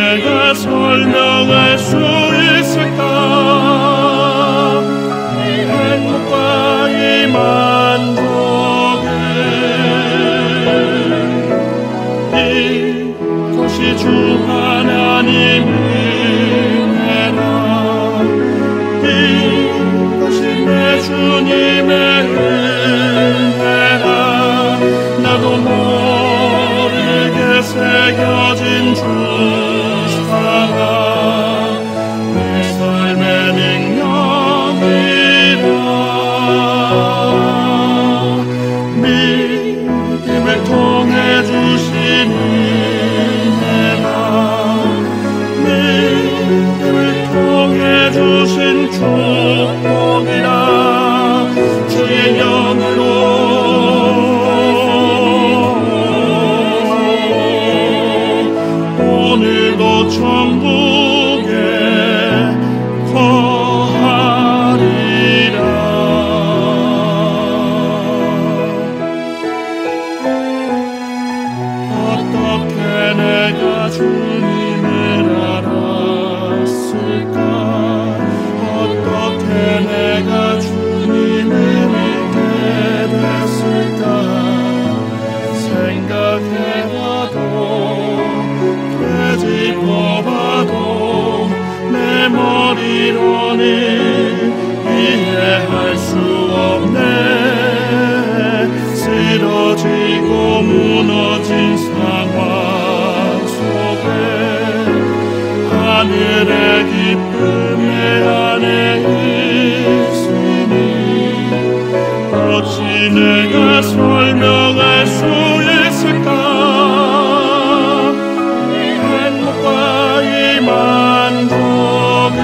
내가 설명할 수 있을까? 이 행복과 이 만족을 이것이 주 하나님의 은혜라. 이것이 내 주님의 은혜라. 나도 모르게 새겨진 주 사랑, 내 삶의 능력이라. 믿음을 통해 주신 은혜라. 믿음을 통해 주신 축복이라. 주의 영으로 오늘도 천국에 거하리라. 어떻게 내가 주님을 알았을까? 어떻게 내가 주님을 믿게 됐을까? 생각해봐도 되짚어봐도 내 머리로는 이해할 수 없네. 쓰러지고 무너진 상황 속에 하늘의 기쁨 내 안에 있으니 어찌 내가 설명할 수 있을까? 이 행복과 이 만족을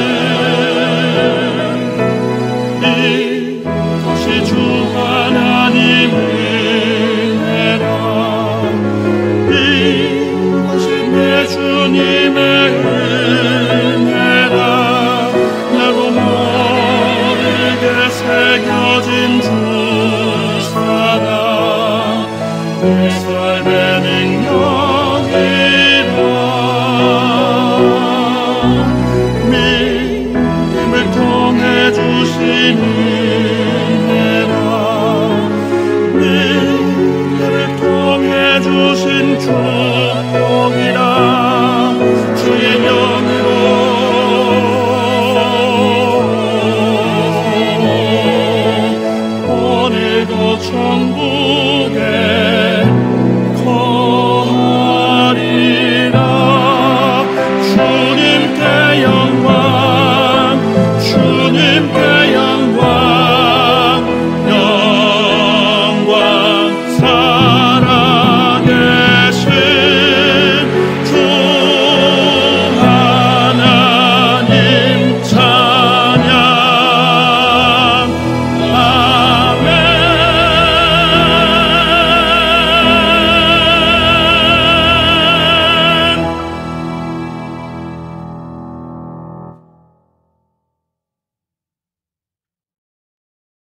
이것이 주 하나님의 은혜라. 이것이 내 주님의 은혜라. 나도 모르게 새겨진 주 사랑, 내 삶의 능력이라. 믿음을 통해 주신 은혜라. 믿음을 통해 주신 주